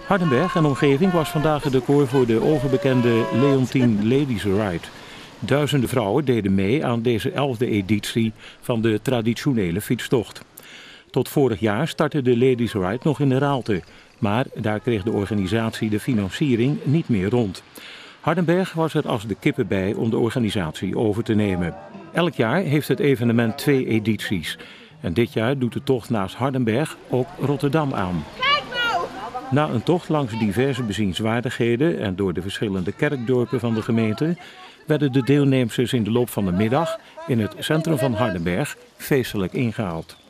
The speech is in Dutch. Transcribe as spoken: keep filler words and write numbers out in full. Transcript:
Hardenberg en omgeving was vandaag het decor voor de overbekende Leontien Ladies Ride. Duizenden vrouwen deden mee aan deze elfde editie van de traditionele fietstocht. Tot vorig jaar startte de Ladies Ride nog in de Raalte, maar daar kreeg de organisatie de financiering niet meer rond. Hardenberg was er als de kippen bij om de organisatie over te nemen. Elk jaar heeft het evenement twee edities. En dit jaar doet de tocht naast Hardenberg ook Rotterdam aan. Na een tocht langs diverse bezienswaardigheden en door de verschillende kerkdorpen van de gemeente werden de deelnemers in de loop van de middag in het centrum van Hardenberg feestelijk ingehaald.